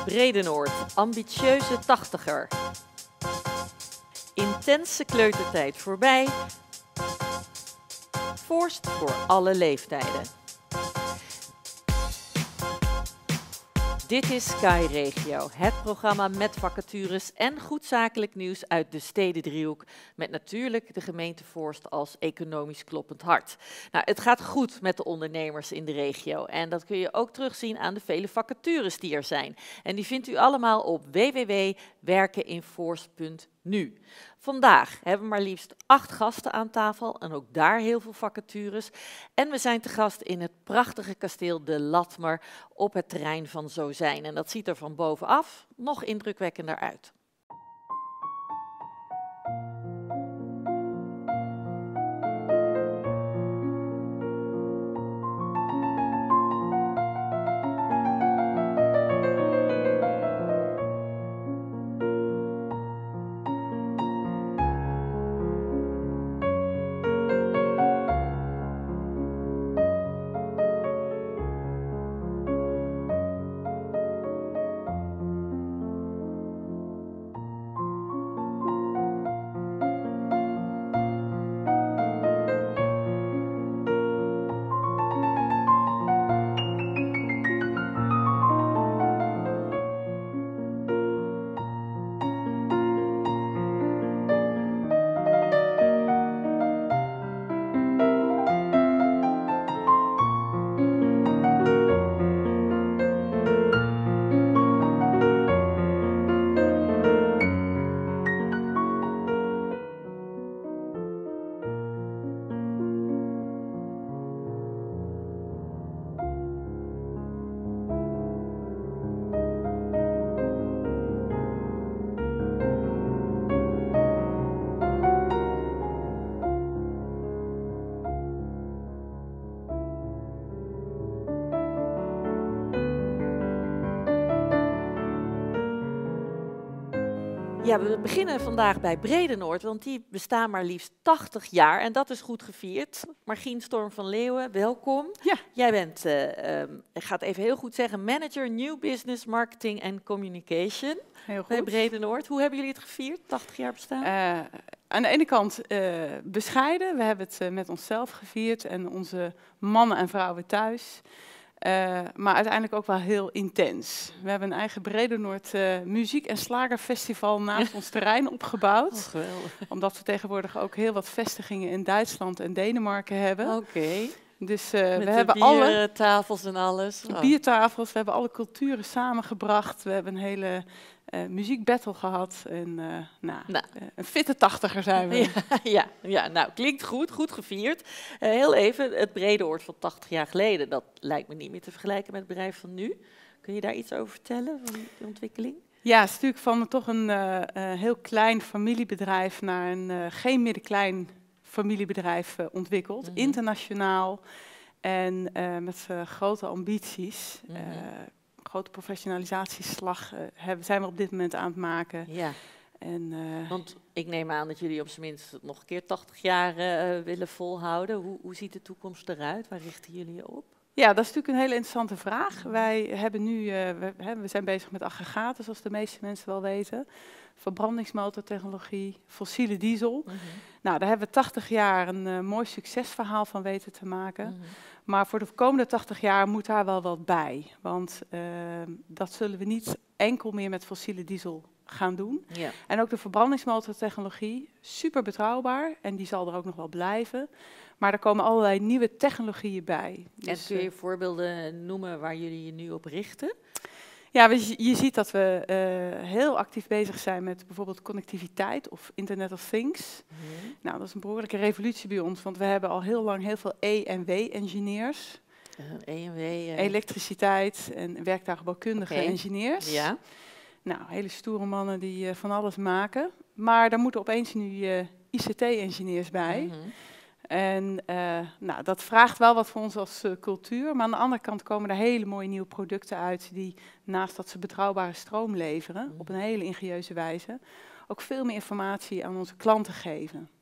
Bredenoord, ambitieuze tachtiger. Intense kleutertijd voorbij. Voorst voor alle leeftijden. Dit is Sky Regio, het programma met vacatures en goed zakelijk nieuws uit de Stedendriehoek. Met natuurlijk de gemeente Voorst als economisch kloppend hart. Nou, het gaat goed met de ondernemers in de regio. En dat kun je ook terugzien aan de vele vacatures die er zijn. En die vindt u allemaal op www.werkeninvoorst.nu. Vandaag hebben we maar liefst 8 gasten aan tafel en ook daar heel veel vacatures. En we zijn te gast in het prachtige kasteel De Latmer op het terrein van Zozijn. En dat ziet er van bovenaf nog indrukwekkender uit. Ja, we beginnen vandaag bij Bredenoord, want die bestaan maar liefst 80 jaar en dat is goed gevierd. Margien Storm van Leeuwen, welkom. Ja. Jij bent, ik ga het even heel goed zeggen, manager New Business Marketing and Communication bij Bredenoord. Hoe hebben jullie het gevierd, 80 jaar bestaan? Aan de ene kant bescheiden, we hebben het met onszelf gevierd en onze mannen en vrouwen thuis. Maar uiteindelijk ook wel heel intens. We hebben een eigen Bredenoord muziek- en slagerfestival naast ons terrein opgebouwd. Oh, geweldig. Omdat we tegenwoordig ook heel wat vestigingen in Duitsland en Denemarken hebben. Oké. Dus we hebben alle tafels en alles. Oh. biertafels, we hebben alle culturen samengebracht. We hebben een hele muziekbattle gehad. En een fitte tachtiger zijn we. Ja, nou klinkt goed, goed gevierd. Heel even, het Bredenoord van 80 jaar geleden, dat lijkt me niet meer te vergelijken met het bedrijf van nu. Kun je daar iets over vertellen, van de ontwikkeling? Ja, het is natuurlijk van toch een heel klein familiebedrijf naar een geen middenklein familiebedrijf ontwikkeld. Mm-hmm. Internationaal en met grote ambities. Mm-hmm. Grote professionalisatieslag zijn we op dit moment aan het maken. Ja. En, want ik neem aan dat jullie op zijn minst nog een keer 80 jaar willen volhouden. Hoe ziet de toekomst eruit? Waar richten jullie je op? Ja, dat is natuurlijk een hele interessante vraag. Wij hebben nu, we zijn bezig met aggregaten, zoals de meeste mensen wel weten. Verbrandingsmotortechnologie, fossiele diesel. Mm-hmm. Nou, daar hebben we 80 jaar een mooi succesverhaal van weten te maken. Mm-hmm. Maar voor de komende 80 jaar moet daar wel wat bij. Want dat zullen we niet enkel meer met fossiele diesel gaan doen. Ja. En ook de verbrandingsmotortechnologie, super betrouwbaar. En die zal er ook nog wel blijven. Maar er komen allerlei nieuwe technologieën bij. Dus, en kun je voorbeelden noemen waar jullie je nu op richten? Ja, je ziet dat we heel actief bezig zijn met bijvoorbeeld connectiviteit of Internet of Things. Mm-hmm. Nou, dat is een behoorlijke revolutie bij ons, want we hebben al heel lang heel veel E&W-engineers. Elektriciteit en werktuigbouwkundige engineers. Ja. Nou, hele stoere mannen die van alles maken. Maar daar moeten opeens nu ICT-engineers bij. Mm-hmm. En dat vraagt wel wat voor ons als cultuur. Maar aan de andere kant komen er hele mooie nieuwe producten uit die naast dat ze betrouwbare stroom leveren, op een hele ingenieuze wijze, ook veel meer informatie aan onze klanten geven.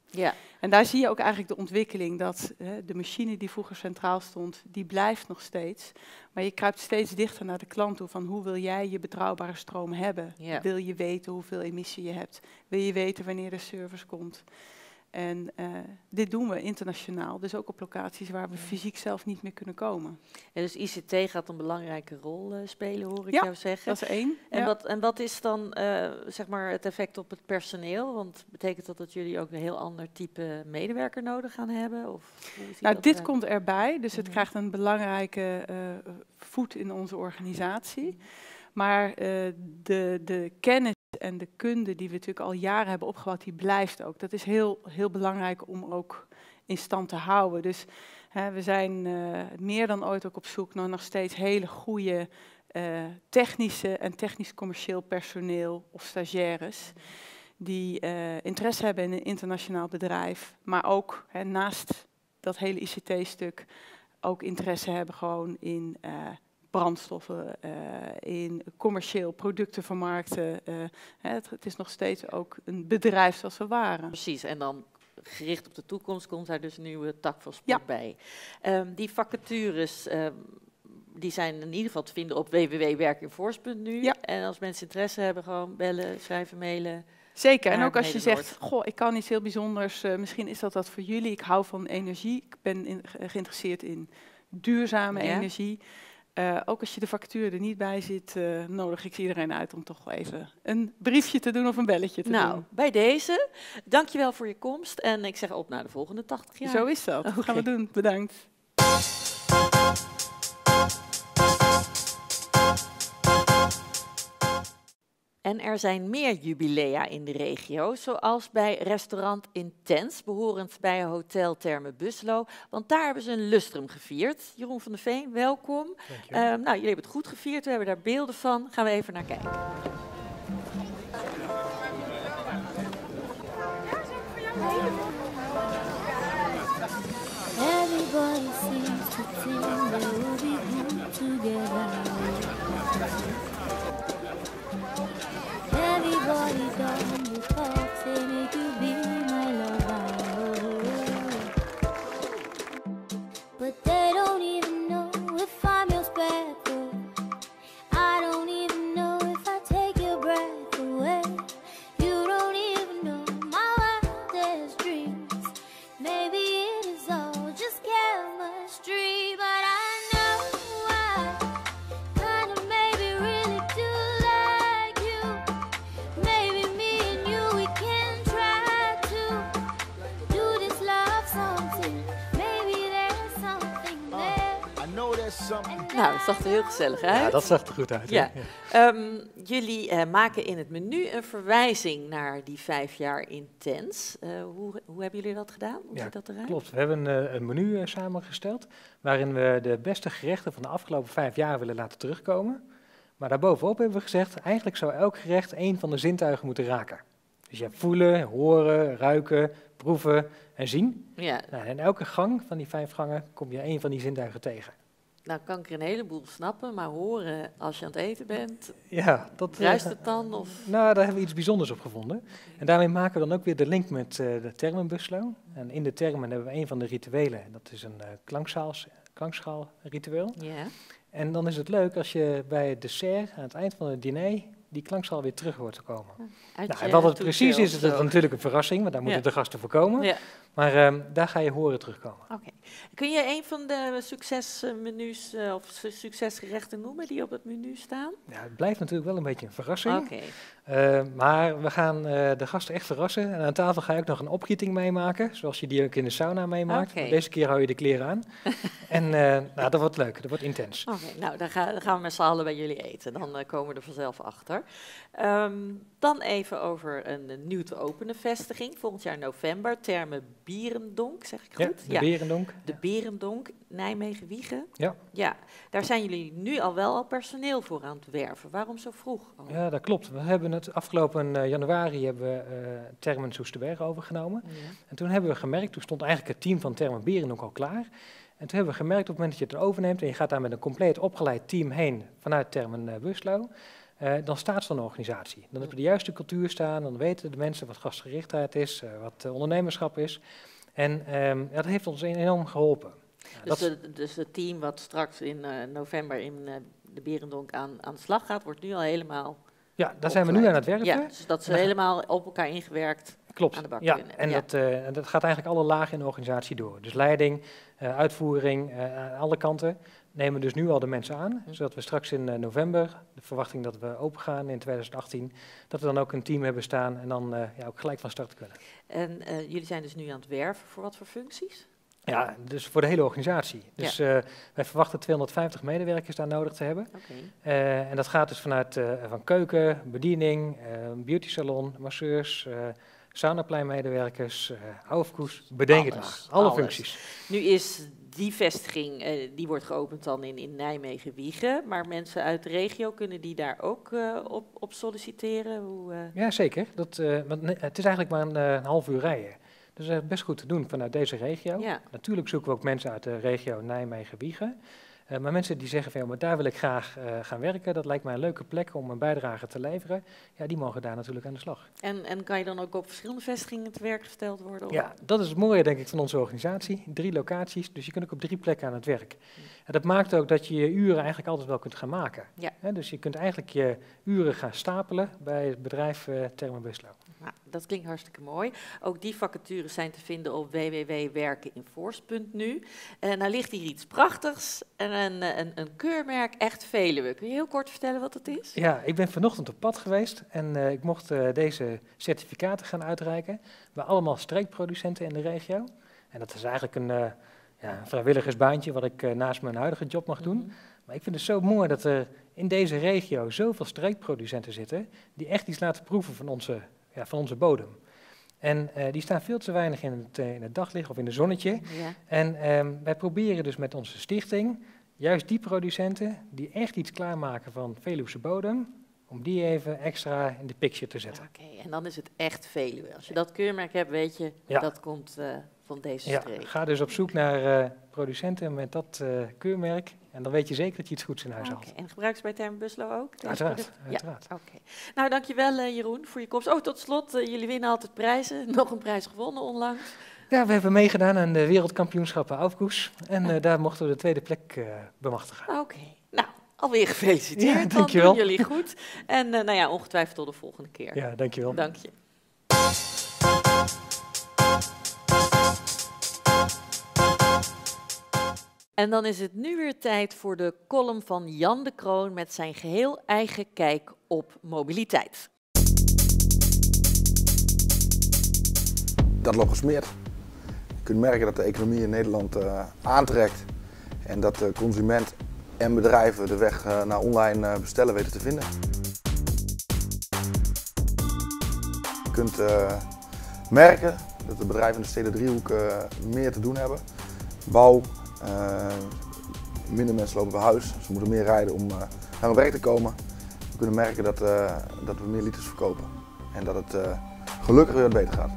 Ja. En daar zie je ook eigenlijk de ontwikkeling dat de machine die vroeger centraal stond, die blijft nog steeds. Maar je kruipt steeds dichter naar de klant toe van hoe wil jij je betrouwbare stroom hebben? Ja. Wil je weten hoeveel emissie je hebt? Wil je weten wanneer de service komt? En dit doen we internationaal, dus ook op locaties waar we fysiek zelf niet meer kunnen komen. En dus ICT gaat een belangrijke rol spelen, hoor ik jou zeggen. Dat is één. En wat is dan zeg maar het effect op het personeel? Want betekent dat jullie ook een heel ander type medewerker nodig gaan hebben? Of hoe ziet dat dit uit? komt erbij, dus het krijgt een belangrijke voet in onze organisatie. Maar de kennis en de kunde die we natuurlijk al jaren hebben opgebouwd, die blijft ook. Dat is heel, heel belangrijk om ook in stand te houden. Dus we zijn meer dan ooit ook op zoek naar nog steeds hele goede technische en technisch-commercieel personeel of stagiaires die interesse hebben in een internationaal bedrijf, maar ook naast dat hele ICT-stuk ook interesse hebben gewoon in brandstoffen, in commercieel producten vermarkten. Het is nog steeds ook een bedrijf zoals we waren. Precies, en dan gericht op de toekomst komt daar dus een nieuwe tak van sport bij. Die vacatures, die zijn in ieder geval te vinden op www.werkinforce.nu. Ja. En als mensen interesse hebben, gewoon bellen, schrijven, mailen. Zeker, en ook als je zegt, goh, ik kan iets heel bijzonders, misschien is dat voor jullie. Ik hou van energie, ik ben geïnteresseerd in duurzame energie. Ook als je de factuur er niet bij zit, nodig ik iedereen uit om toch wel even een briefje te doen of een belletje te doen. Nou, bij deze, dankjewel voor je komst en ik zeg op naar de volgende 80 jaar. Zo is dat, dat gaan we doen. Bedankt. En er zijn meer jubilea in de regio, zoals bij restaurant Intens, behorend bij Hotel Therme Buslo. Want daar hebben ze een lustrum gevierd. Jeroen van der Veen, welkom. Nou, jullie hebben het goed gevierd, we hebben daar beelden van. Gaan we even naar kijken. Everybody seems to think they will be good together. Everybody done the talk, say make you be my lover. But they don't even know if I'm your spare foot. I don't even know if I take your breath away. You don't even know my wildest dreams. Maybe it is all just chemistry, but I know I kind of maybe really do like you. Maybe me and you, we can try to do this love something. Maybe there's something there. I know there's something. Nou, dat zag er heel gezellig uit. Ja, dat zag er goed uit. Ja. Ja. Jullie maken in het menu een verwijzing naar die 5 jaar Intens. Hoe hebben jullie dat gedaan? Hoe ziet dat eruit? Klopt, we hebben een menu samengesteld waarin we de beste gerechten van de afgelopen 5 jaar willen laten terugkomen. Maar daarbovenop hebben we gezegd, eigenlijk zou elk gerecht één van de zintuigen moeten raken. Dus je hebt voelen, horen, ruiken, proeven en zien. Ja. Nou, en elke gang van die 5 gangen kom je één van die zintuigen tegen. Nou kan ik er een heleboel snappen, maar horen als je aan het eten bent, Ja, dat, ruist het dan? Of? Nou, daar hebben we iets bijzonders op gevonden. En daarmee maken we dan ook weer de link met de Thermen Buslo. En in de Thermen hebben we een van de rituelen. En dat is een klankschaalritueel. Ja. En dan is het leuk als je bij het dessert, aan het eind van het diner, die klankschaal weer terug hoort te komen. En wat het precies is, is het natuurlijk een verrassing, want daar moeten de gasten voor komen. Ja. Maar daar ga je horen terugkomen. Oké. Kun je een van de succesmenu's of succesgerechten noemen die op het menu staan? Ja, het blijft natuurlijk wel een beetje een verrassing. Oké. Maar we gaan de gasten echt verrassen. En aan tafel ga je ook nog een opgieting meemaken, zoals je die ook in de sauna meemaakt. Oké. Maar deze keer hou je de kleren aan. En nou, dat wordt leuk, dat wordt intens. Oké, nou dan gaan we met z'n allen bij jullie eten. Dan komen we er vanzelf achter. Dan even over een nieuw te openen vestiging. Volgend jaar november, Therme Berendonck, zeg ik goed? Ja, de Berendonck. De Berendonck, Nijmegen-Wiegen. Ja. Ja, daar zijn jullie nu al wel al personeel voor aan het werven. Waarom zo vroeg? Ja, dat klopt. We hebben het afgelopen januari hebben we Thermen Soesterberg overgenomen. Ja. En toen hebben we gemerkt, toen stond eigenlijk het team van Therme Berendonck al klaar. En toen hebben we gemerkt op het moment dat je het overneemt en je gaat daar met een compleet opgeleid team heen vanuit Thermen Buslo, dan staat zo'n organisatie. Dan heb je de juiste cultuur staan, dan weten de mensen wat gastgerichtheid is, wat ondernemerschap is. En dat heeft ons enorm geholpen. Dus het team wat straks in november in de Berendonck aan de slag gaat, wordt nu al helemaal... Ja, daar zijn we nu aan het werken. Ja, dus dat ze helemaal op elkaar ingewerkt Klopt. aan de bak Ja, kunnen. en dat gaat eigenlijk alle lagen in de organisatie door. Dus leiding, uitvoering, aan alle kanten nemen we dus nu al de mensen aan. Zodat we straks in november, de verwachting dat we open gaan in 2018, dat we dan ook een team hebben staan en dan ook gelijk van start kunnen. En jullie zijn dus nu aan het werven. Voor wat voor functies? Ja, dus voor de hele organisatie. Dus wij verwachten 250 medewerkers daar nodig te hebben. Okay. En dat gaat dus vanuit van keuken, bediening, beauty salon, masseurs, saunapleinmedewerkers, hoofdkoes, bedenk het maar. Alle functies. Nu is die vestiging, die wordt geopend dan in Nijmegen-Wiegen. Maar mensen uit de regio, kunnen die daar ook op solliciteren? Ja, zeker. Want het is eigenlijk maar een half uur rijden. Dus dat is best goed te doen vanuit deze regio. Ja. Natuurlijk zoeken we ook mensen uit de regio Nijmegen-Wiegen. Maar mensen die zeggen van, ja, maar daar wil ik graag gaan werken, dat lijkt mij een leuke plek om een bijdrage te leveren. Ja, die mogen daar natuurlijk aan de slag. En kan je dan ook op verschillende vestigingen te werk gesteld worden? Of? Ja, dat is het mooie denk ik van onze organisatie. 3 locaties, dus je kunt ook op 3 plekken aan het werk. En dat maakt ook dat je je uren eigenlijk altijd wel kunt gaan maken. Ja. Dus je kunt eigenlijk je uren gaan stapelen bij het bedrijf Thermo Bislo. Nou, dat klinkt hartstikke mooi. Ook die vacatures zijn te vinden op www.werkeninforce.nu. Nou ligt hier iets prachtigs en een keurmerk Echt Veluwe. Kun je heel kort vertellen wat het is? Ja, ik ben vanochtend op pad geweest en ik mocht deze certificaten gaan uitreiken bij allemaal streekproducenten in de regio. En dat is eigenlijk een vrijwilligersbaantje wat ik naast mijn huidige job mag doen. Mm-hmm. Maar ik vind het zo mooi dat er in deze regio zoveel streekproducenten zitten die echt iets laten proeven van onze bodem. En die staan veel te weinig in het daglicht of in het zonnetje. Ja. En wij proberen dus met onze stichting juist die producenten die echt iets klaarmaken van Veluwse bodem, om die even extra in de picture te zetten. Oké, en dan is het Echt Veluwe. Als je dat keurmerk hebt, weet je, dat komt van deze streek. Ga dus op zoek naar producenten met dat keurmerk. En dan weet je zeker dat je iets goeds in huis haalt. En gebruik ze bij Thermo Bislo ook? Uiteraard. Ja, Nou, dankjewel Jeroen voor je komst. Oh, tot slot, jullie winnen altijd prijzen. Nog een prijs gewonnen onlangs. Ja, we hebben meegedaan aan de wereldkampioenschappen Aufkoes. En daar mochten we de 2e plek bemachtigen. Oké, nou, alweer gefeliciteerd. Ja, dankjewel. Dan doen jullie goed. En ongetwijfeld tot de volgende keer. Ja, dankjewel. Dank je. En dan is het nu weer tijd voor de column van Jan de Kroon met zijn geheel eigen kijk op mobiliteit. Dat loopt gesmeerd. Je kunt merken dat de economie in Nederland aantrekt en dat de consument en bedrijven de weg naar online bestellen weten te vinden. Je kunt merken dat de bedrijven in de Stedendriehoek meer te doen hebben. Bouw, minder mensen lopen bij huis, ze moeten meer rijden om naar hun werk te komen. We kunnen merken dat we meer liters verkopen en dat het gelukkig weer wat beter gaat.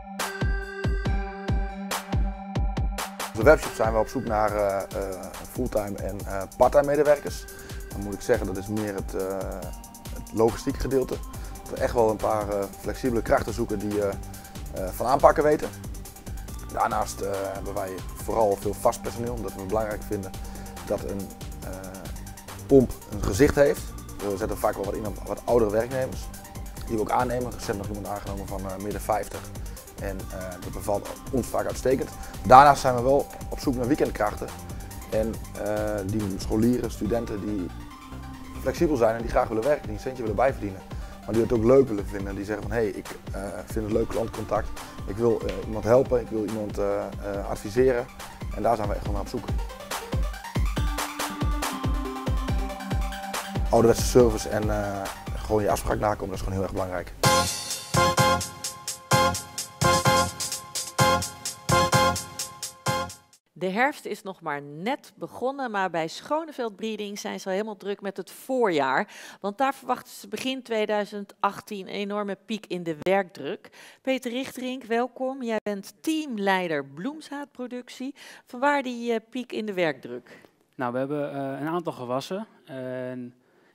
Op de webshop zijn we op zoek naar fulltime en parttime medewerkers. Dan moet ik zeggen, dat is meer het logistieke gedeelte. Dat we echt wel een paar flexibele krachten zoeken die van aanpakken weten. Daarnaast hebben wij vooral veel vast personeel, omdat we het belangrijk vinden dat een pomp een gezicht heeft. We zetten vaak wel wat in op wat oudere werknemers, die we ook aannemen. Recent nog iemand aangenomen van midden 50 en dat bevalt ons vaak uitstekend. Daarnaast zijn we wel op zoek naar weekendkrachten en die scholieren, studenten die flexibel zijn en die graag willen werken, die een centje willen bijverdienen. Maar die het ook leuk willen vinden. Die zeggen van hé, ik vind het leuk klantcontact. Ik wil iemand helpen, ik wil iemand adviseren. En daar zijn we echt wel naar op zoek. Ouderwetse service en gewoon je afspraak nakomen, dat is gewoon heel erg belangrijk. De herfst is nog maar net begonnen, maar bij Schoneveld Breeding zijn ze al helemaal druk met het voorjaar. Want daar verwachten ze begin 2018 een enorme piek in de werkdruk. Peter Richterink, welkom. Jij bent teamleider bloemzaadproductie. Vanwaar die piek in de werkdruk? Nou, we hebben een aantal gewassen.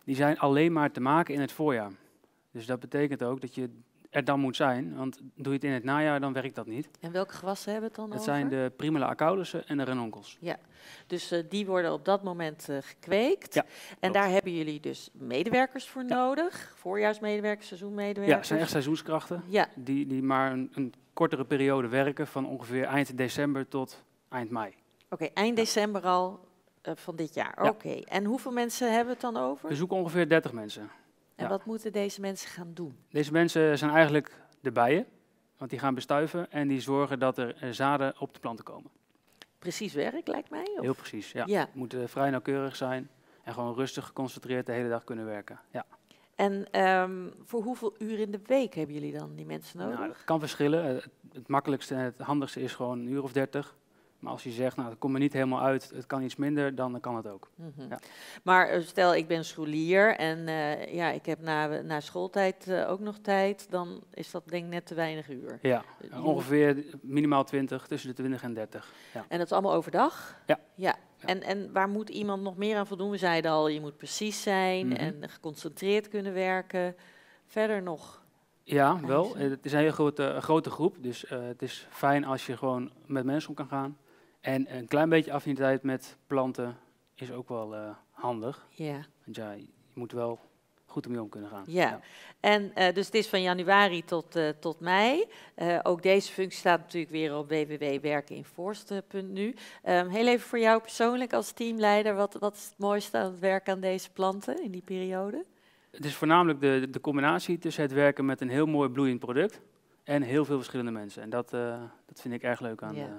die zijn alleen maar te maken in het voorjaar. Dus dat betekent ook dat je er dan moet zijn, want doe je het in het najaar, dan werkt dat niet. En welke gewassen hebben we het dan Dat over? zijn de Primula acaudussen en de renonkels. Dus die worden op dat moment gekweekt. Ja, En klopt. daar hebben jullie dus medewerkers voor nodig. Voorjaarsmedewerkers, seizoenmedewerkers. Ja, het zijn echt seizoenskrachten Ja, die maar een kortere periode werken, van ongeveer eind december tot eind mei. oké, eind december al van dit jaar. Ja. Oké, en hoeveel mensen hebben we het dan over? We zoeken ongeveer 30 mensen. En ja. wat moeten deze mensen gaan doen? Deze mensen zijn eigenlijk de bijen, want die gaan bestuiven en die zorgen dat er zaden op de planten komen. Precies werk, lijkt mij? Of? Heel precies, ja. Ja. Moeten vrij nauwkeurig zijn en gewoon rustig geconcentreerd de hele dag kunnen werken. Ja. En voor hoeveel uur in de week hebben jullie dan die mensen nodig? Nou, dat kan verschillen. Het makkelijkste en het handigste is gewoon een uur of 30. Maar als je zegt, nou, dat komt er niet helemaal uit, het kan iets minder, dan kan het ook. Mhm. Ja. Maar stel, ik ben scholier en ja, ik heb na schooltijd ook nog tijd, dan is dat denk ik net te weinig uur. Ja, Je ongeveer minimaal 20, tussen de 20 en 30. Ja. En dat is allemaal overdag? Ja. Ja. En waar moet iemand nog meer aan voldoen? We zeiden al, je moet precies zijn Mhm. en geconcentreerd kunnen werken. Verder nog? Ja, wel. Eisen. Het is een heel grote groep, dus het is fijn als je gewoon met mensen om kan gaan. En een klein beetje affiniteit met planten is ook wel handig. Ja. Want ja, je moet wel goed ermee om kunnen gaan. Ja. En dus het is van januari tot mei. Ook deze functie staat natuurlijk weer op www.werkeninforst.nu. Heel even voor jou persoonlijk als teamleider, wat is het mooiste aan het werken aan deze planten in die periode? Het is voornamelijk de combinatie tussen het werken met een heel mooi bloeiend product en heel veel verschillende mensen. En dat vind ik erg leuk aan. Ja.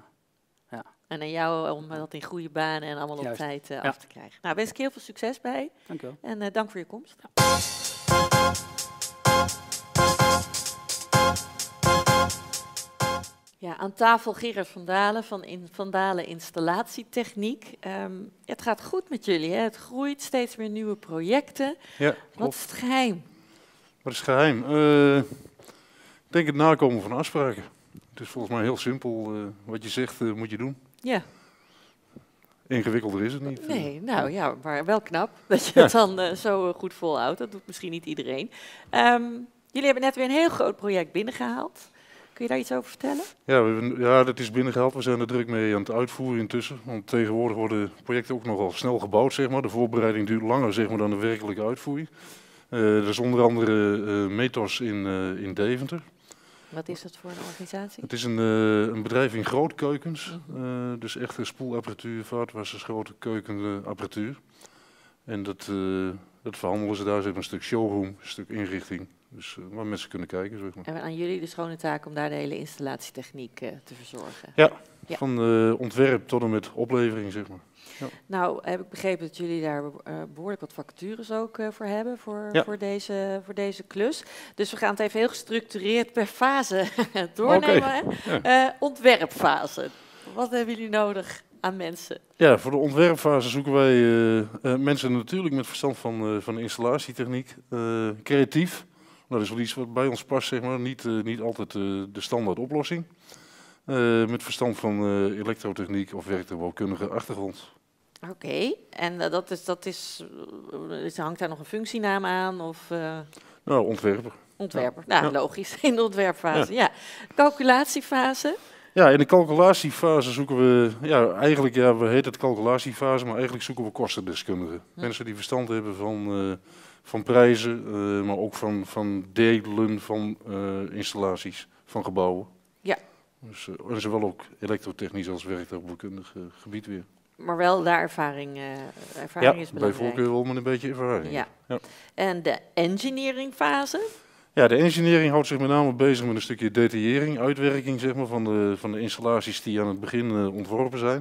En aan jou om dat in goede banen en allemaal op Juist. tijd Ja. af te krijgen. Nou, wens ik heel veel succes bij Dank je wel. en dank voor je komst. Ja, aan tafel Gerard van Dalen van Dalen Installatietechniek. Het gaat goed met jullie, hè? Het groeit, steeds meer nieuwe projecten. Ja, Wat klopt. is het geheim? Wat is het geheim? Ik denk het nakomen van afspraken. Het is volgens mij heel simpel. Wat je zegt, moet je doen. Ja, Ingewikkelder is het niet. nee, nou ja, maar wel knap dat je het dan zo goed volhoudt. Dat doet misschien niet iedereen. Jullie hebben net weer een heel groot project binnengehaald. Kun je daar iets over vertellen? Ja, dat is binnengehaald. We zijn er druk mee aan het uitvoeren intussen. Want tegenwoordig worden projecten ook nogal snel gebouwd, zeg maar. De voorbereiding duurt langer, zeg maar, dan de werkelijke uitvoering. Er is onder andere Metos in Deventer. Wat is dat voor een organisatie? Het is een bedrijf in grootkeukens. Dus echt spoelapparatuur, vaatwassers, grote keukenapparatuur. En dat verhandelen ze daar, zeg maar, een stuk showroom, een stuk inrichting. Dus waar mensen kunnen kijken, zeg maar. En aan jullie de schone taak om daar de hele installatietechniek te verzorgen. Ja, Ja. van ontwerp tot en met oplevering, zeg maar. Nou, heb ik begrepen dat jullie daar behoorlijk wat vacatures ook voor hebben Ja. voor deze klus. Dus we gaan het even heel gestructureerd per fase doornemen. Hè? Ontwerpfase. Wat hebben jullie nodig aan mensen? Ja, voor de ontwerpfase zoeken wij mensen natuurlijk met verstand van de installatietechniek. Creatief, dat is wel iets wat bij ons past, zeg maar. Niet altijd de standaard oplossing. Met verstand van elektrotechniek of werktuigbouwkundige achtergrond. Oké, en hangt daar nog een functienaam aan of Nou, ontwerper. ontwerper? Ja. Nou, Ja. logisch, in de ontwerpfase. Ja. Calculatiefase. Ja, in de calculatiefase zoeken we, we heten het calculatiefase, maar eigenlijk zoeken we kostendeskundigen. Mensen die verstand hebben van prijzen, maar ook van delen van installaties, van gebouwen. Ja. Dus, en zowel ook elektrotechnisch als werktuigbouwkundig gebied weer. Maar wel daar ervaring Ja, is bij belangrijk. voorkeur wel met een beetje ervaring. Ja. Ja. En de engineeringfase? Ja, de engineering houdt zich met name bezig met een stukje detaillering, uitwerking, zeg maar, van de installaties die aan het begin ontworpen zijn.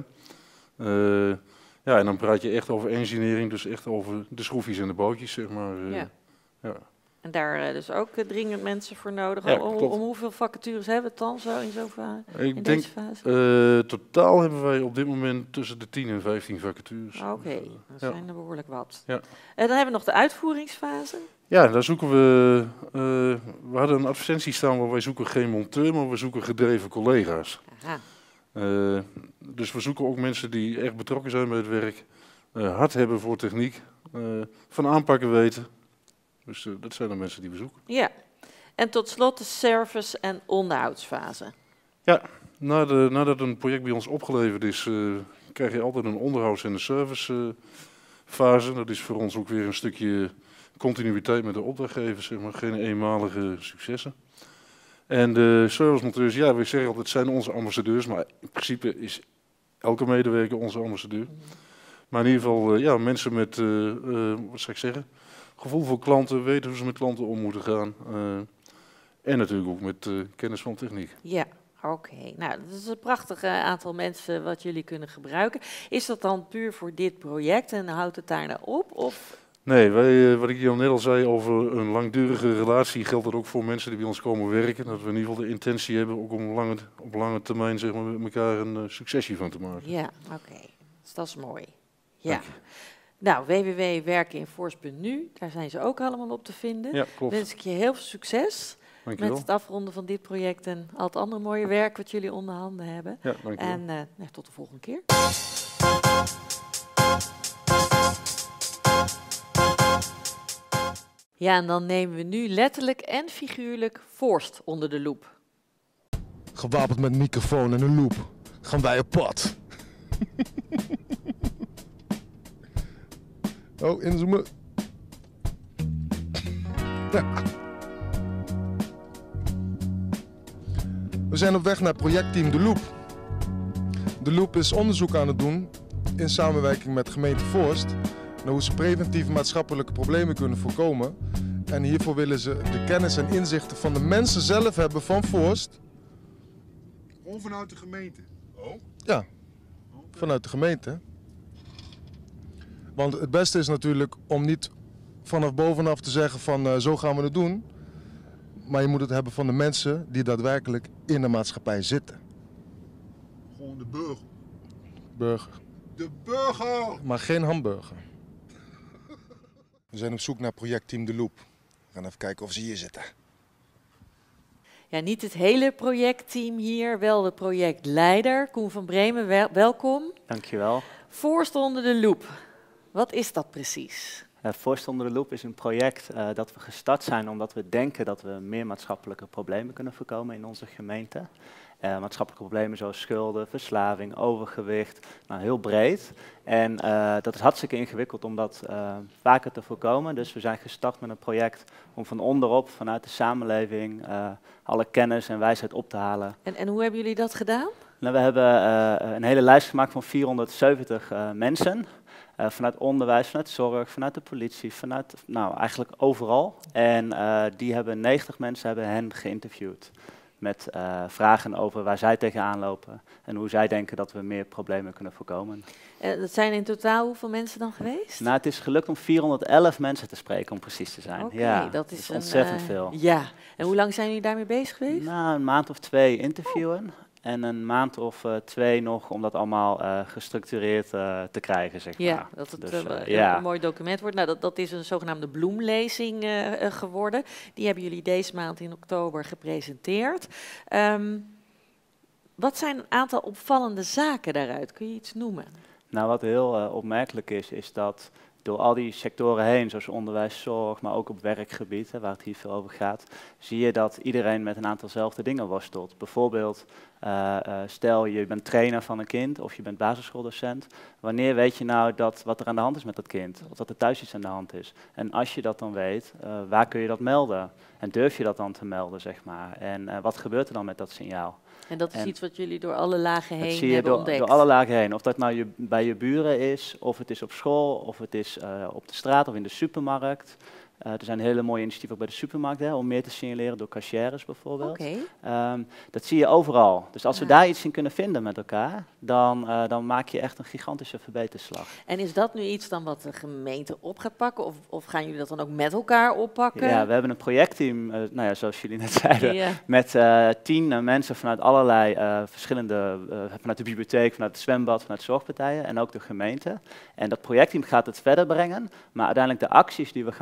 En dan praat je echt over engineering, dus echt over de schroefjes en de boutjes, zeg maar. Ja. Ja. En daar dus ook dringend mensen voor nodig. Ja, om klopt. hoeveel vacatures hebben we het dan zo in Ik in denk, deze fase? totaal hebben wij op dit moment tussen de 10 en 15 vacatures. Oké, Dus, dat ja. zijn er behoorlijk wat. Ja. En dan hebben we nog de uitvoeringsfase. Ja, daar zoeken we. We hadden een advertentie staan waar wij zoeken geen monteur, maar we zoeken gedreven collega's. Aha. Dus we zoeken ook mensen die echt betrokken zijn bij het werk, hart hebben voor techniek, van aanpakken weten. Dus dat zijn de mensen die we zoeken. Ja. En tot slot de service- en onderhoudsfase. Ja, nadat een project bij ons opgeleverd is, krijg je altijd een onderhouds- en een servicefase. Dat is voor ons ook weer een stukje continuïteit met de opdrachtgevers, zeg maar, geen eenmalige successen. En de servicemonteurs, ja, we zeggen altijd, zijn onze ambassadeurs, maar in principe is elke medewerker onze ambassadeur. Maar in ieder geval, ja, mensen met, wat zou ik zeggen, gevoel voor klanten, weten hoe ze met klanten om moeten gaan. En natuurlijk ook met kennis van techniek. Ja, oké. Nou, dat is een prachtig aantal mensen wat jullie kunnen gebruiken. Is dat dan puur voor dit project en houdt het daarna op? Of? Nee, wij, wat ik hier net al zei over een langdurige relatie, geldt dat ook voor mensen die bij ons komen werken. Dat we in ieder geval de intentie hebben ook om op lange termijn, zeg maar, met elkaar een successie van te maken. Ja, oké. Dus dat is mooi. Ja. Nou, www.werkeninforce.nu, daar zijn ze ook allemaal op te vinden. Ja, klopt. Wens ik je heel veel succes Dankjewel. met het afronden van dit project en al het andere mooie werk wat jullie onder handen hebben. Ja, dankjewel. En nou, tot de volgende keer. Ja, en dan nemen we nu letterlijk en figuurlijk Voorst onder de loep. Gewapend met een microfoon en een loop gaan wij op pad. Oh, inzoomen. Ja. We zijn op weg naar projectteam De Loop. De Loop is onderzoek aan het doen in samenwerking met gemeente Voorst naar hoe ze preventieve maatschappelijke problemen kunnen voorkomen. En hiervoor willen ze de kennis en inzichten van de mensen zelf hebben van Voorst. Gewoon vanuit de gemeente? Oh? Ja, vanuit de gemeente. Want het beste is natuurlijk om niet vanaf bovenaf te zeggen van zo gaan we het doen. Maar je moet het hebben van de mensen die daadwerkelijk in de maatschappij zitten. Gewoon de burger? Burger. De burger! Maar geen hamburger. We zijn op zoek naar projectteam De Loop. We gaan even kijken of ze hier zitten. Ja, niet het hele projectteam hier, wel de projectleider. Koen van Bremen, welkom. Dankjewel. Voorst onder de loep. Wat is dat precies? Voorst onder de loep is een project dat we gestart zijn omdat we denken dat we meer maatschappelijke problemen kunnen voorkomen in onze gemeente. Maatschappelijke problemen zoals schulden, verslaving, overgewicht, nou, heel breed. En dat is hartstikke ingewikkeld om dat vaker te voorkomen. Dus we zijn gestart met een project om van onderop, vanuit de samenleving, alle kennis en wijsheid op te halen. En hoe hebben jullie dat gedaan? Nou, we hebben een hele lijst gemaakt van 470 mensen. Vanuit onderwijs, vanuit zorg, vanuit de politie, vanuit eigenlijk overal. En 90 mensen hebben hen geïnterviewd. Met vragen over waar zij tegenaan lopen en hoe zij denken dat we meer problemen kunnen voorkomen. Dat zijn in totaal hoeveel mensen dan geweest? Nou, het is gelukt om 411 mensen te spreken, om precies te zijn. Oké, ja, dat is ontzettend veel. Ja, en hoe lang zijn jullie daarmee bezig geweest? Nou, een maand of 2 interviewen. En een maand of 2 nog om dat allemaal gestructureerd te krijgen, zeg maar. Ja, dat het een mooi document wordt. Nou, dat is een zogenaamde bloemlezing geworden. Die hebben jullie deze maand in oktober gepresenteerd. Wat zijn een aantal opvallende zaken daaruit? Kun je iets noemen? Nou, wat heel opmerkelijk is dat door al die sectoren heen, zoals onderwijs, zorg, maar ook op werkgebied, waar het hier veel over gaat, zie je dat iedereen met een aantalzelfde dingen worstelt. Bijvoorbeeld, stel je bent trainer van een kind of je bent basisschooldocent. Wanneer weet je nou wat er aan de hand is met dat kind? Of dat er thuis iets aan de hand is? En als je dat dan weet, waar kun je dat melden? En durf je dat dan te melden, zeg maar? En wat gebeurt er dan met dat signaal? En dat is iets wat jullie door alle lagen heen zie je hebben ontdekt? Door alle lagen heen. Of dat nou bij je buren is, of het is op school, of het is op de straat of in de supermarkt. Er zijn hele mooie initiatieven bij de supermarkt om meer te signaleren door cashiers bijvoorbeeld. Okay. Dat zie je overal. Dus als we daar iets in kunnen vinden met elkaar, dan maak je echt een gigantische verbeterslag. En is dat nu iets dan wat de gemeente op gaat pakken? Of gaan jullie dat dan ook met elkaar oppakken? Ja, we hebben een projectteam, zoals jullie net zeiden, met 10 mensen vanuit allerlei verschillende, vanuit de bibliotheek, vanuit het zwembad, vanuit zorgpartijen en ook de gemeente. En dat projectteam gaat het verder brengen, maar uiteindelijk de acties die we gaan doen,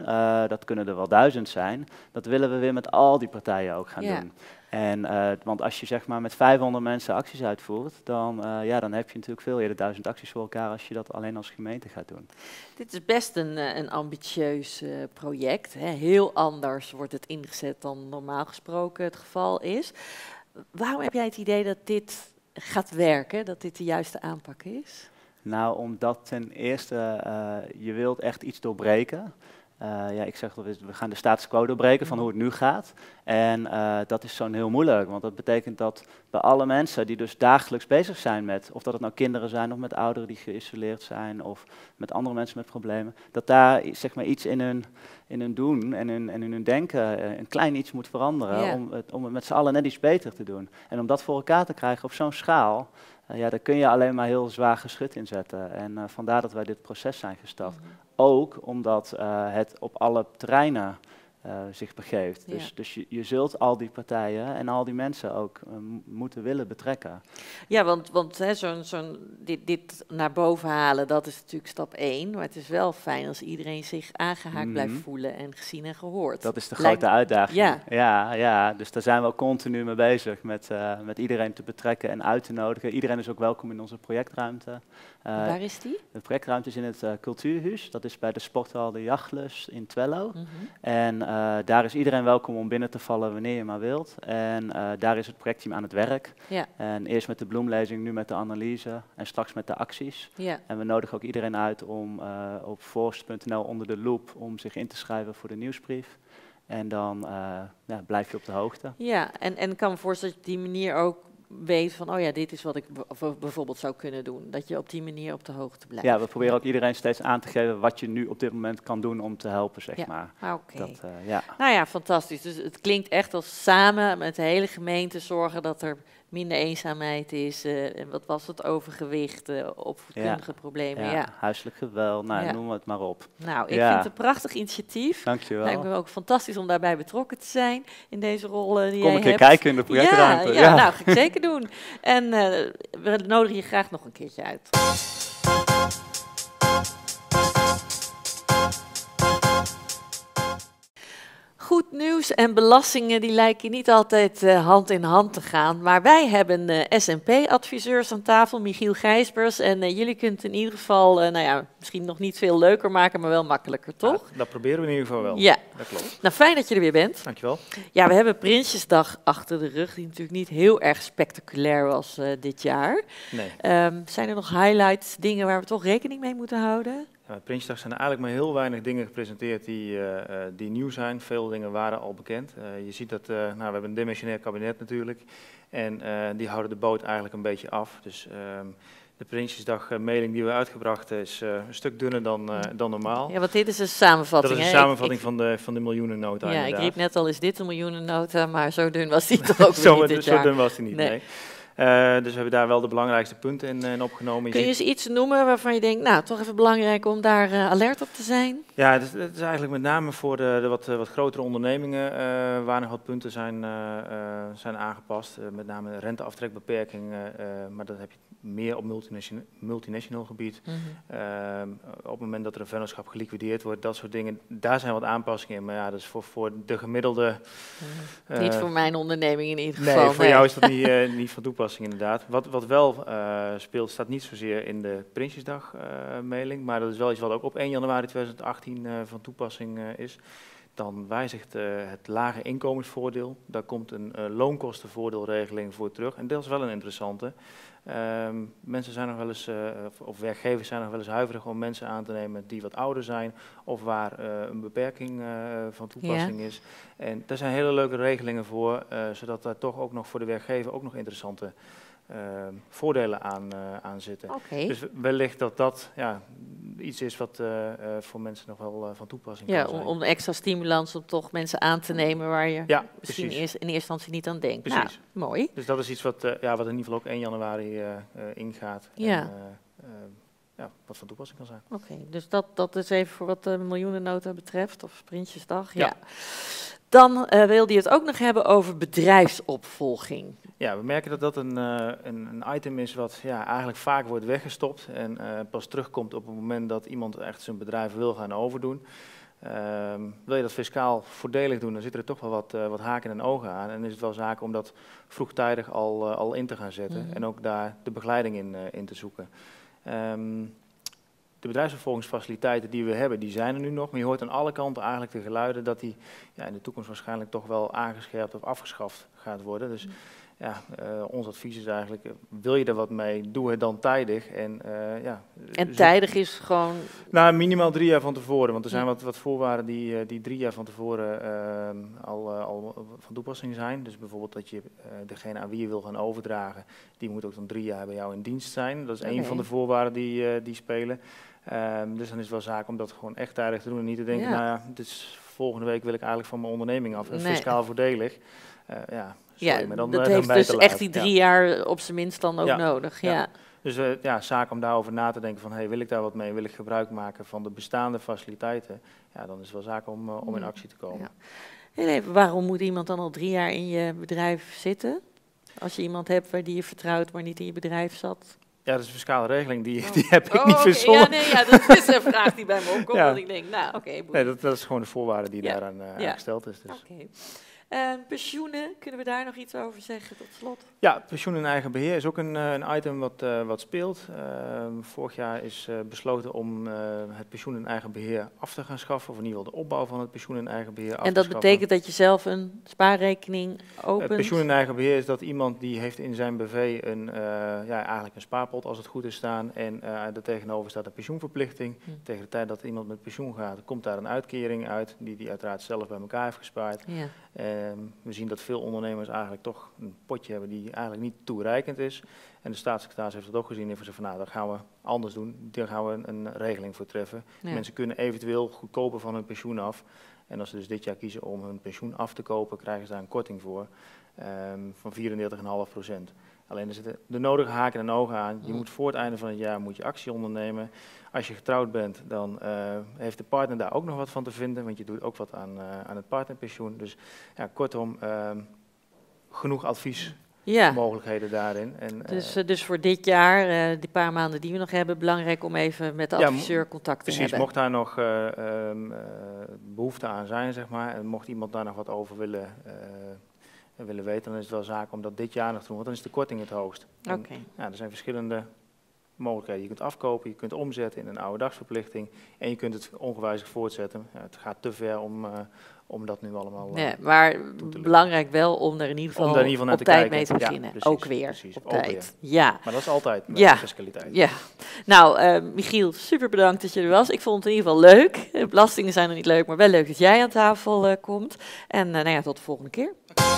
dat kunnen er wel 1000 zijn, dat willen we weer met al die partijen ook gaan Ja. doen. En, want als je zeg maar met 500 mensen acties uitvoert, dan heb je natuurlijk veel eerder 1000 acties voor elkaar als je dat alleen als gemeente gaat doen. Dit is best een ambitieus project. Hè. Heel anders wordt het ingezet dan normaal gesproken het geval is. Waarom heb jij het idee dat dit gaat werken, dat dit de juiste aanpak is? Nou, omdat ten eerste je wilt echt iets doorbreken. Ik zeg dat we gaan de status quo doorbreken van hoe het nu gaat. En dat is zo'n heel moeilijk, want dat betekent dat bij alle mensen die dus dagelijks bezig zijn met, of dat het nou kinderen zijn of met ouderen die geïsoleerd zijn of met andere mensen met problemen, dat daar zeg maar iets in hun doen en in hun denken een klein iets moet veranderen om het met z'n allen net iets beter te doen. En om dat voor elkaar te krijgen op zo'n schaal, daar kun je alleen maar heel zwaar geschut in zetten. En vandaar dat wij dit proces zijn gestart. Ook omdat het op alle terreinen zich begeeft. Ja. Dus je zult al die partijen en al die mensen ook moeten willen betrekken. Ja, want hè, dit naar boven halen, dat is natuurlijk stap 1. Maar het is wel fijn als iedereen zich aangehaakt blijft voelen en gezien en gehoord. Dat is de grote uitdaging. Ja. Ja, dus daar zijn we ook continu mee bezig met iedereen te betrekken en uit te nodigen. Iedereen is ook welkom in onze projectruimte. Waar is die? De projectruimte is in het Cultuurhuis. Dat is bij de sporthal De Jachtlust in Twello. En daar is iedereen welkom om binnen te vallen wanneer je maar wilt. En daar is het projectteam aan het werk. Ja. En eerst met de bloemlezing, nu met de analyse en straks met de acties. Ja. En we nodigen ook iedereen uit om op forst.nl onder de loep om zich in te schrijven voor de nieuwsbrief. En dan blijf je op de hoogte. Ja, en ik kan me voorstellen dat je op die manier ook weet van, oh ja, dit is wat ik bijvoorbeeld zou kunnen doen. Dat je op die manier op de hoogte blijft. Ja, we proberen ook iedereen steeds aan te geven wat je nu op dit moment kan doen om te helpen, zeg maar. Oké. Ja. Nou ja, fantastisch. Dus het klinkt echt als samen met de hele gemeente zorgen dat er minder eenzaamheid is. En wat was het, overgewicht, opvoedkundige problemen. Ja. Huiselijk geweld, noem het maar op. Nou, ik vind het een prachtig initiatief. Dankjewel. Lijkt me ook fantastisch om daarbij betrokken te zijn in deze rol die Kom jij een keer hebt. kijken in de projectruimte. Ja, nou, ga ik zeker doen. En we nodigen je graag nog een keertje uit. Goed nieuws en belastingen die lijken niet altijd hand in hand te gaan. Maar wij hebben SNP-adviseurs aan tafel, Michiel Gijsbers. En jullie kunnen het in ieder geval, misschien nog niet veel leuker maken, maar wel makkelijker, toch? Ja, dat proberen we in ieder geval wel. Ja. Dat klopt. Nou, fijn dat je er weer bent. Dankjewel. Ja, we hebben Prinsjesdag achter de rug, die natuurlijk niet heel erg spectaculair was dit jaar. Nee. Zijn er nog highlights, dingen waar we toch rekening mee moeten houden? Ja, bij Prinsjesdag zijn er eigenlijk maar heel weinig dingen gepresenteerd die nieuw zijn. Veel dingen waren al bekend. Je ziet dat we hebben een dimensionair kabinet natuurlijk. En die houden de boot eigenlijk een beetje af. Dus de Prinsjesdag-mailing die we uitgebracht is een stuk dunner dan normaal. Ja, want dit is een samenvatting. Dat is een samenvatting van de miljoenennota. Ja, inderdaad. ik riep net al, is dit een miljoenennota? Maar zo dun was die toch ook weer niet dit jaar. Zo dun was die niet, nee. Dus we hebben daar wel de belangrijkste punten in opgenomen. Kun je eens iets noemen waarvan je denkt, nou, toch even belangrijk om daar alert op te zijn? Ja, het is eigenlijk met name voor de wat grotere ondernemingen waar nog wat punten zijn aangepast. Met name renteaftrekbeperking, maar dat heb je meer op multinational gebied. Op het moment dat er een vennootschap geliquideerd wordt, dat soort dingen, daar zijn wat aanpassingen in. Maar ja, dat is voor de gemiddelde... niet voor mijn onderneming in ieder geval. Nee, voor jou is dat niet van toepassing inderdaad. Wat wel speelt, staat niet zozeer in de Prinsjesdag-mailing, maar dat is wel iets wat ook op 1 januari 2018 van toepassing is. Dan wijzigt het lage inkomensvoordeel. Daar komt een loonkostenvoordeelregeling voor terug. En dat is wel een interessante. Mensen zijn nog wel eens, of werkgevers zijn nog wel eens huiverig om mensen aan te nemen die wat ouder zijn. Of waar een beperking van toepassing is. En daar zijn hele leuke regelingen voor, zodat daar toch ook nog voor de werkgever ook nog interessante voordelen aan zitten. Okay. Dus wellicht dat iets is wat voor mensen nog wel van toepassing kan zijn. Om extra stimulans om toch mensen aan te nemen waar je misschien in eerste instantie niet aan denkt. Precies. Nou, mooi. Dus dat is iets wat in ieder geval ook 1 januari ingaat. Ja. En, wat van toepassing kan zijn. Oké, dus dat is even voor wat de miljoenennota betreft, of Prinsjesdag. Ja. Dan wilde je het ook nog hebben over bedrijfsopvolging. Ja, we merken dat dat een item is wat eigenlijk vaak wordt weggestopt en pas terugkomt op het moment dat iemand echt zijn bedrijf wil gaan overdoen. Wil je dat fiscaal voordelig doen, dan zitten er toch wel wat haken en ogen aan. En is het wel zaak om dat vroegtijdig al in te gaan zetten en ook daar de begeleiding in te zoeken. De bedrijfsopvolgingsfaciliteiten die we hebben, die zijn er nu nog. Maar je hoort aan alle kanten eigenlijk de geluiden dat die in de toekomst waarschijnlijk toch wel aangescherpt of afgeschaft gaat worden. Dus ons advies is eigenlijk, wil je er wat mee, doe het dan tijdig. En tijdig is gewoon... Nou, minimaal 3 jaar van tevoren. Want er zijn wat voorwaarden die 3 jaar van tevoren al van toepassing zijn. Dus bijvoorbeeld dat je degene aan wie je wil gaan overdragen, die moet ook dan 3 jaar bij jou in dienst zijn. Dat is één van de voorwaarden die spelen. Dus dan is het wel zaak om dat gewoon echt tijdig te doen. En niet te denken, volgende week wil ik eigenlijk van mijn onderneming af. Fiscaal voordelig. Maar dat heeft dus echt die 3 jaar op zijn minst dan ook nodig. Ja. Dus zaak om daarover na te denken van, wil ik daar wat mee? Wil ik gebruik maken van de bestaande faciliteiten? Ja, dan is het wel zaak om in actie te komen. Ja. Heel even, waarom moet iemand dan al 3 jaar in je bedrijf zitten? Als je iemand hebt waar die je vertrouwt, maar niet in je bedrijf zat? Ja, dat is een fiscale regeling, die heb ik niet verzonnen. Dat is een vraag die bij me opkomt, dat ik denk, nee, dat is gewoon de voorwaarde die daaraan gesteld is. Dus. Pensioenen, kunnen we daar nog iets over zeggen tot slot? Ja, pensioen in eigen beheer is ook een item wat speelt. Vorig jaar is besloten om het pensioen in eigen beheer af te gaan schaffen, of in ieder geval de opbouw van het pensioen in eigen beheer af te schaffen. En dat betekent dat je zelf een spaarrekening opent? Het pensioen in eigen beheer is dat iemand die heeft in zijn BV eigenlijk een spaarpot als het goed is staan en daartegenover staat een pensioenverplichting. Tegen de tijd dat iemand met pensioen gaat, komt daar een uitkering uit die uiteraard zelf bij elkaar heeft gespaard. Ja. We zien dat veel ondernemers eigenlijk toch een potje hebben die eigenlijk niet toereikend is. En de staatssecretaris heeft dat ook gezien en heeft gezegd van dat gaan we anders doen. Daar gaan we een regeling voor treffen. Ja. Mensen kunnen eventueel goedkoper van hun pensioen af. En als ze dus dit jaar kiezen om hun pensioen af te kopen, krijgen ze daar een korting voor van 34,5%. Alleen er zitten de nodige haken en ogen aan. Je moet voor het einde van het jaar actie ondernemen. Als je getrouwd bent, dan heeft de partner daar ook nog wat van te vinden, want je doet ook wat aan het partnerpensioen. Dus kortom, genoeg adviesmogelijkheden daarin. En, dus voor dit jaar, die paar maanden die we nog hebben, belangrijk om even met de adviseur contact te hebben. Precies, mocht daar nog behoefte aan zijn, zeg maar, en mocht iemand daar nog wat over willen weten, dan is het wel zaak om dat dit jaar nog te doen, want dan is de korting het hoogst. Er zijn verschillende mogelijkheden. Je kunt afkopen, je kunt omzetten in een ouderdagsverplichting en je kunt het ongewijzigd voortzetten. Het gaat te ver om dat nu allemaal maar belangrijk wel om er in ieder geval op tijd mee te beginnen. Precies, ook weer precies, op ook tijd. Weer. Ja. Maar dat is altijd met de fiscaliteit. Ja. Nou, Michiel, super bedankt dat je er was. Ik vond het in ieder geval leuk. De belastingen zijn er niet leuk, maar wel leuk dat jij aan tafel komt. En tot de volgende keer.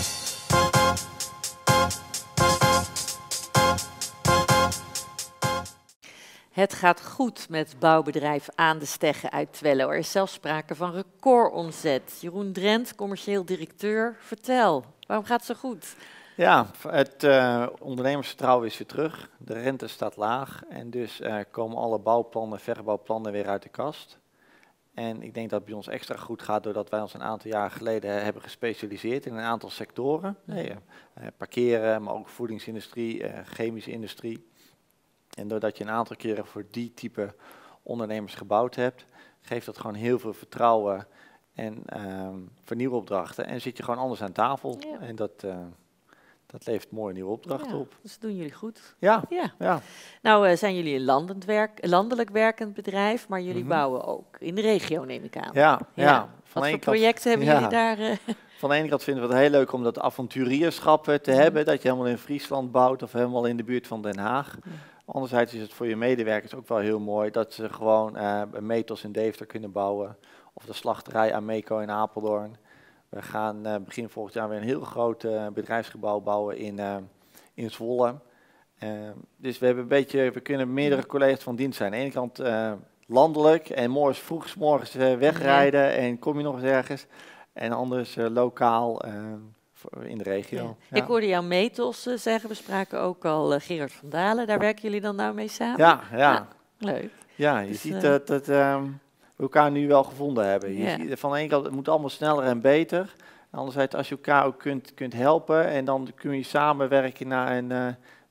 Het gaat goed met bouwbedrijf Aan de Stegge uit Twello. Er is zelfs sprake van recordomzet. Jeroen Drent, commercieel directeur. Vertel, waarom gaat het zo goed? Ja, het ondernemersvertrouwen is weer terug. De rente staat laag en dus komen alle bouwplannen, verbouwplannen weer uit de kast. En ik denk dat het bij ons extra goed gaat doordat wij ons een aantal jaar geleden hebben gespecialiseerd in een aantal sectoren. Parkeren, maar ook voedingsindustrie, chemische industrie. En doordat je een aantal keren voor die type ondernemers gebouwd hebt, geeft dat gewoon heel veel vertrouwen en vernieuwopdrachten. En zit je gewoon anders aan tafel. Ja. En dat levert mooie nieuwe opdrachten op. Dus dat doen jullie goed. Ja. Nou zijn jullie een landelijk werkend bedrijf, maar jullie bouwen ook in de regio, neem ik aan. Ja. Wat voor projecten hebben jullie daar? Van de ene kant vinden we het heel leuk om dat avonturierschap te hebben, dat je helemaal in Friesland bouwt of helemaal in de buurt van Den Haag. Anderzijds is het voor je medewerkers ook wel heel mooi dat ze gewoon een Metos in Deventer kunnen bouwen of de slachterij Ameco in Apeldoorn. We gaan begin volgend jaar weer een heel groot bedrijfsgebouw bouwen in Zwolle. Dus we kunnen meerdere collega's van dienst zijn. Aan de ene kant landelijk en morgens wegrijden en kom je nog eens ergens. En anders lokaal in de regio. Ja. Ik hoorde jou Metos zeggen, we spraken ook al Gerard van Dalen. Daar werken jullie dan nou mee samen? Ja. Leuk. Ja, je ziet dat we elkaar nu wel gevonden hebben. Je ziet, van de ene kant, het moet allemaal sneller en beter. Anderzijds, als je elkaar ook kunt helpen en dan kun je samenwerken naar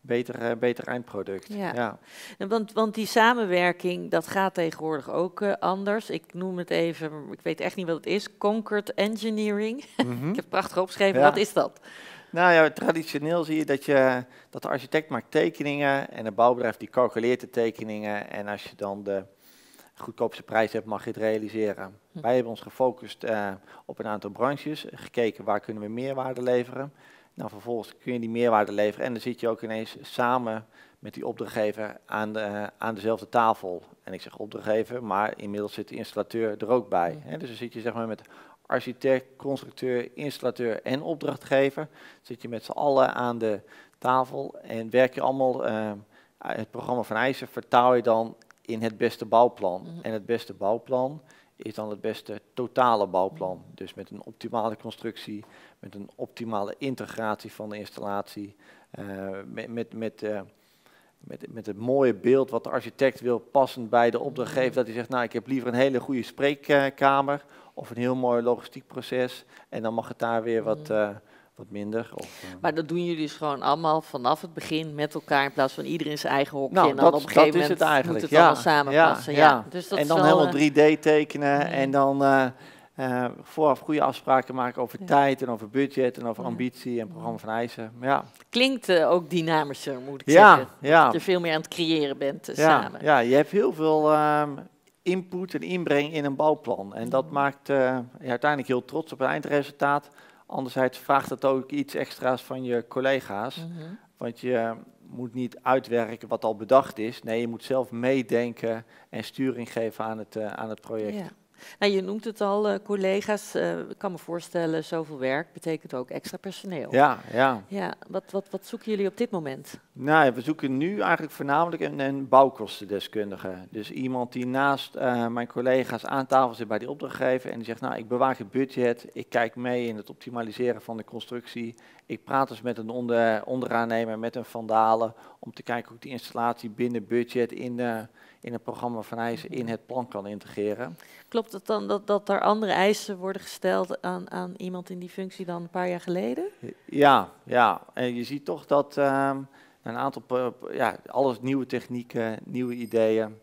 beter eindproduct. Ja. En want die samenwerking, dat gaat tegenwoordig ook anders. Ik noem het even, ik weet echt niet wat het is, Concord Engineering. Ik heb het prachtig opgeschreven, wat is dat? Nou ja, traditioneel zie je dat de architect maakt tekeningen en een bouwbedrijf die calculeert de tekeningen. En als je dan de goedkoopste prijs hebt, mag je het realiseren. Wij hebben ons gefocust op een aantal branches, gekeken waar kunnen we meerwaarde leveren. Nou, vervolgens kun je die meerwaarde leveren en dan zit je ook ineens samen met die opdrachtgever aan dezelfde tafel. En ik zeg opdrachtgever, maar inmiddels zit de installateur er ook bij. Dus dan zit je zeg maar met architect, constructeur, installateur en opdrachtgever. Zit je met z'n allen aan de tafel en werk je allemaal het programma Van IJzer vertaal je dan in het beste bouwplan. En het beste bouwplan is dan het beste totale bouwplan. Dus met een optimale constructie, met een optimale integratie van de installatie, met het mooie beeld wat de architect wil passend bij de opdrachtgever. Dat hij zegt, nou ik heb liever een hele goede spreekkamer of een heel mooi logistiek proces. En dan mag het daar weer wat minder. Maar dat doen jullie dus gewoon allemaal vanaf het begin met elkaar in plaats van ieder in zijn eigen hokje. Nou, en dan op een gegeven moment moet het allemaal samenpassen. Ja. Dus dat en dan helemaal 3D tekenen en dan vooraf goede afspraken maken over tijd en over budget en over ambitie en programma Van IJzer. Ja. Klinkt ook dynamischer, moet ik zeggen. Dat je veel meer aan het creëren bent samen. Ja, je hebt heel veel input en inbreng in een bouwplan. En dat maakt je uiteindelijk heel trots op het eindresultaat. Anderzijds vraagt het ook iets extra's van je collega's. Want je moet niet uitwerken wat al bedacht is. Nee, je moet zelf meedenken en sturing geven aan het project. Ja. Nou, je noemt het al, collega's. Ik kan me voorstellen, zoveel werk betekent ook extra personeel. Ja, wat zoeken jullie op dit moment? Nou, we zoeken nu eigenlijk voornamelijk een bouwkostendeskundige. Dus iemand die naast mijn collega's aan tafel zit bij die opdrachtgever en die zegt, nou, ik bewaak het budget, ik kijk mee in het optimaliseren van de constructie. Ik praat dus met een onderaannemer, met een vandalen, om te kijken hoe ik die installatie binnen budget in het programma Van IJzer in het plan kan integreren. Klopt het dan dat er andere eisen worden gesteld aan iemand in die functie dan een paar jaar geleden? Ja. En je ziet toch dat een aantal, alles nieuwe technieken, nieuwe ideeën.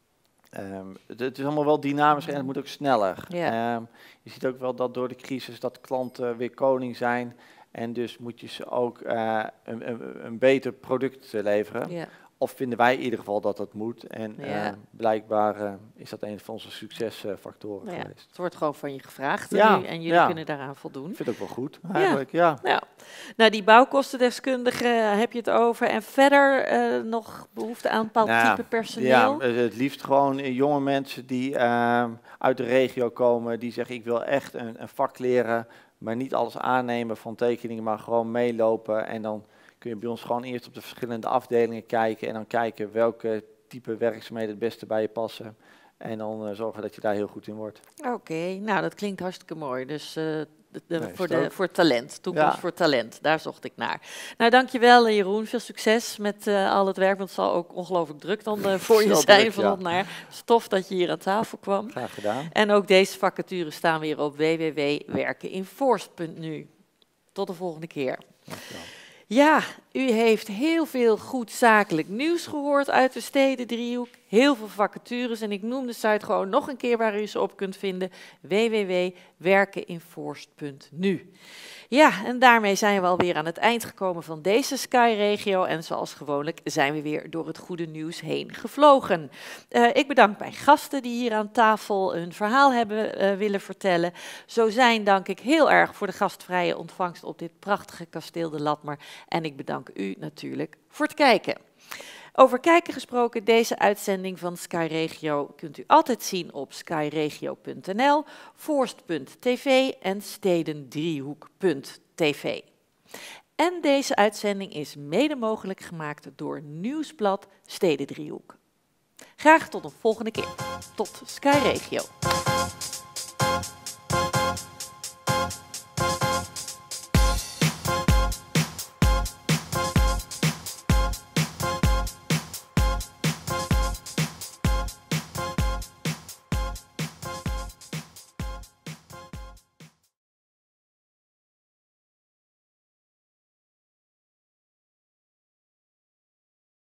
Het is allemaal wel dynamisch en het moet ook sneller. Je ziet ook wel dat door de crisis dat klanten weer koning zijn. En dus moet je ze ook een beter product leveren. Ja. Of vinden wij in ieder geval dat dat moet. En blijkbaar is dat een van onze succesfactoren geweest. Het wordt gewoon van je gevraagd nu, en jullie kunnen daaraan voldoen. Ik vind het ook wel goed, eigenlijk. Ja. Nou, die bouwkostendeskundige heb je het over. En verder nog behoefte aan een bepaald type personeel? Ja, het liefst gewoon jonge mensen die uit de regio komen. Die zeggen, ik wil echt een vak leren. Maar niet alles aannemen van tekeningen, maar gewoon meelopen. En dan kun je bij ons gewoon eerst op de verschillende afdelingen kijken en dan kijken welke type werkzaamheden het beste bij je passen. En dan zorgen dat je daar heel goed in wordt. Oké, nou dat klinkt hartstikke mooi. Dus voor talent, toekomst voor talent, daar zocht ik naar. Nou, dankjewel Jeroen, veel succes met al het werk, want het zal ook ongelooflijk druk dan voor je zijn vanaf stof dat je hier aan tafel kwam. Graag gedaan. En ook deze vacatures staan weer op www.werkeninforst.nu. Tot de volgende keer. Dankjewel. Ja, u heeft heel veel goed zakelijk nieuws gehoord uit de Stedendriehoek. Heel veel vacatures en ik noem de site gewoon nog een keer waar u ze op kunt vinden. www.werkeninforst.nu. Ja, en daarmee zijn we alweer aan het eind gekomen van deze Sky Regio. En zoals gewoonlijk zijn we weer door het goede nieuws heen gevlogen. Ik bedank mijn gasten die hier aan tafel hun verhaal hebben willen vertellen. Zo zijn dank ik heel erg voor de gastvrije ontvangst op dit prachtige kasteel de Lathmer. En ik bedank u natuurlijk voor het kijken. Over kijken gesproken, deze uitzending van Sky Regio kunt u altijd zien op skyregio.nl, Forst.tv en Stedendriehoek.tv. En deze uitzending is mede mogelijk gemaakt door Nieuwsblad Stedendriehoek. Graag tot een volgende keer. Tot Sky Regio.